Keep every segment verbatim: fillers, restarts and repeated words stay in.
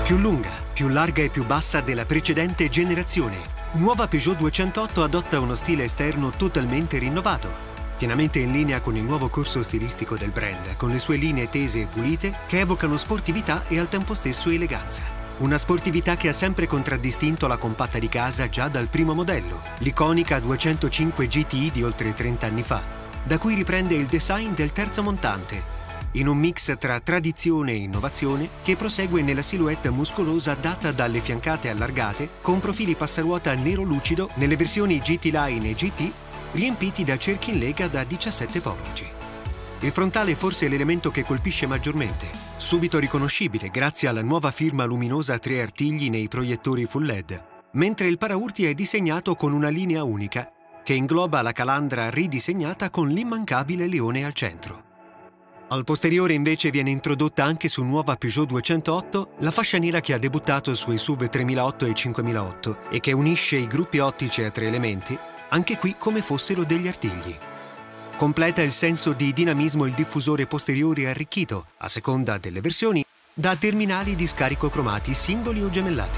Più lunga, più larga e più bassa della precedente generazione, nuova Peugeot duecentotto adotta uno stile esterno totalmente rinnovato, pienamente in linea con il nuovo corso stilistico del brand, con le sue linee tese e pulite che evocano sportività e al tempo stesso eleganza. Una sportività che ha sempre contraddistinto la compatta di casa già dal primo modello, l'iconica duecentocinque G T I di oltre trenta anni fa, da cui riprende il design del terzo montante, in un mix tra tradizione e innovazione che prosegue nella silhouette muscolosa data dalle fiancate allargate con profili passaruota nero lucido nelle versioni G T Line e G T riempiti da cerchi in lega da diciassette pollici. Il frontale è forse l'elemento che colpisce maggiormente, subito riconoscibile grazie alla nuova firma luminosa a tre artigli nei proiettori full L E D, mentre il paraurti è disegnato con una linea unica che ingloba la calandra ridisegnata con l'immancabile leone al centro. Al posteriore invece viene introdotta anche su nuova Peugeot duecentotto la fascia nera che ha debuttato sui S U V tremilaotto e cinquemilaotto e che unisce i gruppi ottici a tre elementi, anche qui come fossero degli artigli. Completa il senso di dinamismo il diffusore posteriore arricchito, a seconda delle versioni, da terminali di scarico cromati singoli o gemellati.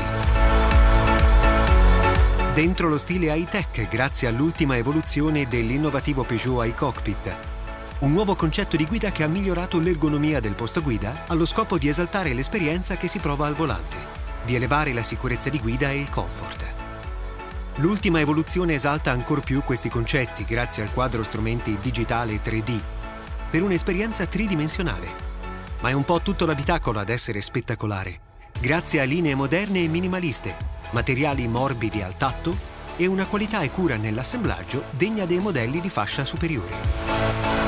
Dentro lo stile high-tech grazie all'ultima evoluzione dell'innovativo Peugeot iCockpit, un nuovo concetto di guida che ha migliorato l'ergonomia del posto guida allo scopo di esaltare l'esperienza che si prova al volante, di elevare la sicurezza di guida e il comfort. L'ultima evoluzione esalta ancor più questi concetti grazie al quadro strumenti digitale tre D, per un'esperienza tridimensionale. Ma è un po' tutto l'abitacolo ad essere spettacolare, grazie a linee moderne e minimaliste, materiali morbidi al tatto e una qualità e cura nell'assemblaggio degna dei modelli di fascia superiore.